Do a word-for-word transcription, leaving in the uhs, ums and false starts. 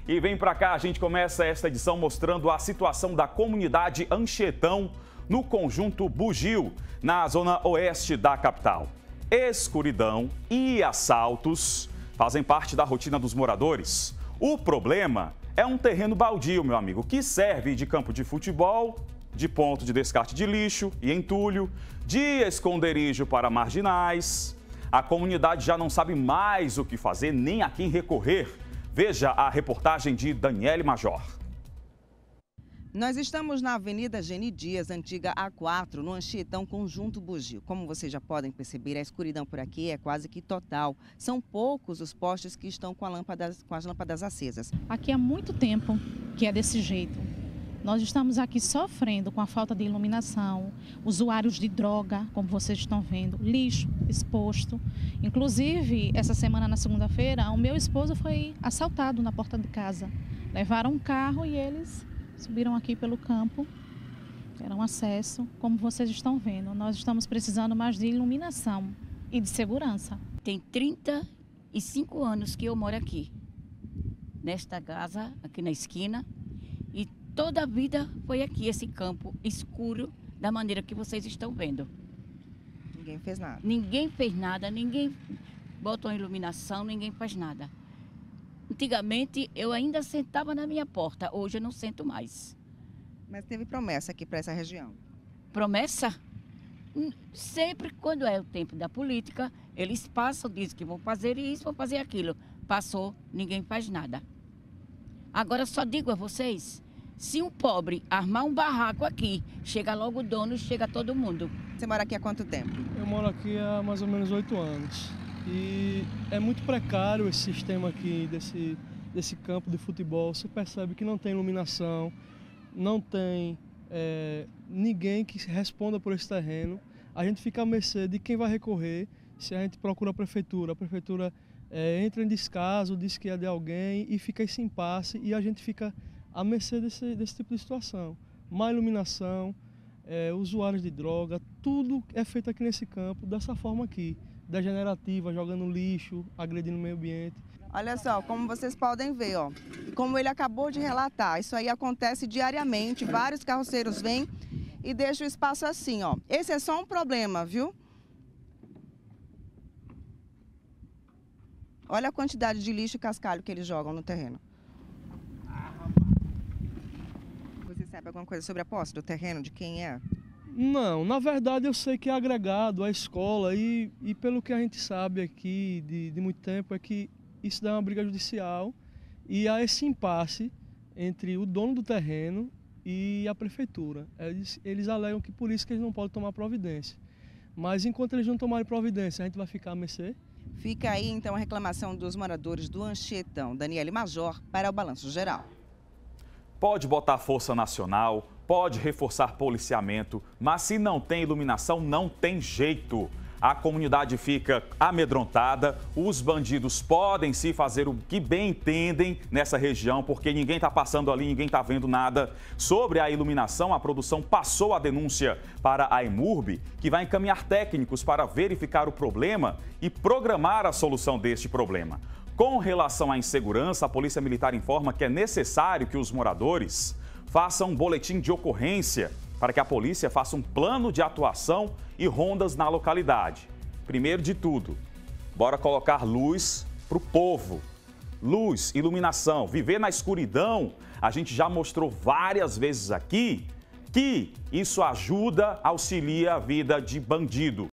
E vem pra cá, a gente começa esta edição mostrando a situação da comunidade Anchietão no conjunto Bugio, na zona oeste da capital. Escuridão e assaltos fazem parte da rotina dos moradores. O problema é um terreno baldio, meu amigo, que serve de campo de futebol, de ponto de descarte de lixo e entulho, de esconderijo para marginais. A comunidade já não sabe mais o que fazer nem a quem recorrer. Veja a reportagem de Daniele Major. Nós estamos na Avenida Geni Dias, antiga A quatro, no Anchietão, conjunto Bugio. Como vocês já podem perceber, a escuridão por aqui é quase que total. São poucos os postes que estão com, a lâmpada, com as lâmpadas acesas. Aqui há muito tempo que é desse jeito. Nós estamos aqui sofrendo com a falta de iluminação, usuários de droga, como vocês estão vendo, lixo exposto. Inclusive, essa semana, na segunda-feira, o meu esposo foi assaltado na porta de casa. Levaram um carro e eles subiram aqui pelo campo, deram acesso, como vocês estão vendo. Nós estamos precisando mais de iluminação e de segurança. Tem trinta e cinco anos que eu moro aqui, nesta casa, aqui na esquina, e toda a vida foi aqui, esse campo escuro, da maneira que vocês estão vendo. Ninguém fez nada. Ninguém fez nada, ninguém botou iluminação, ninguém faz nada. Antigamente, eu ainda sentava na minha porta, hoje eu não sento mais. Mas teve promessa aqui para essa região? Promessa? Sempre quando é o tempo da política, eles passam, dizem que vão fazer isso, vão fazer aquilo. Passou, ninguém faz nada. Agora só digo a vocês, se um pobre armar um barraco aqui, chega logo o dono, chega todo mundo. Você mora aqui há quanto tempo? Eu moro aqui há mais ou menos oito anos. E é muito precário esse sistema aqui, desse, desse campo de futebol. Você percebe que não tem iluminação, não tem é, ninguém que responda por esse terreno. A gente fica à mercê de quem vai recorrer. Se a gente procura a prefeitura, a prefeitura é, entra em descaso, diz que é de alguém e fica esse impasse e a gente fica à mercê desse, desse tipo de situação. Má iluminação, é, usuários de droga, tudo é feito aqui nesse campo, dessa forma aqui. Degenerativa, jogando lixo, agredindo o meio ambiente. Olha só, como vocês podem ver, ó, como ele acabou de relatar, isso aí acontece diariamente, vários carroceiros vêm e deixam o espaço assim, ó. Esse é só um problema, viu? Olha a quantidade de lixo e cascalho que eles jogam no terreno. Você sabe alguma coisa sobre a posse do terreno, de quem é? Não, na verdade eu sei que é agregado à escola e, e pelo que a gente sabe aqui de, de muito tempo é que isso dá uma briga judicial e há esse impasse entre o dono do terreno e a prefeitura. Eles, eles alegam que por isso que eles não podem tomar providência. Mas enquanto eles não tomarem providência, a gente vai ficar a mercê. Fica aí então a reclamação dos moradores do Anchietão. Daniele Major para o Balanço Geral. Pode botar força nacional, pode reforçar policiamento, mas se não tem iluminação, não tem jeito. A comunidade fica amedrontada, os bandidos podem se fazer o que bem entendem nessa região, porque ninguém está passando ali, ninguém está vendo nada. Sobre a iluminação, a produção passou a denúncia para a EMURB, que vai encaminhar técnicos para verificar o problema e programar a solução deste problema. Com relação à insegurança, a Polícia Militar informa que é necessário que os moradores façam um boletim de ocorrência para que a polícia faça um plano de atuação e rondas na localidade. Primeiro de tudo, bora colocar luz para o povo. Luz, iluminação, viver na escuridão, a gente já mostrou várias vezes aqui que isso ajuda, auxilia a vida de bandido.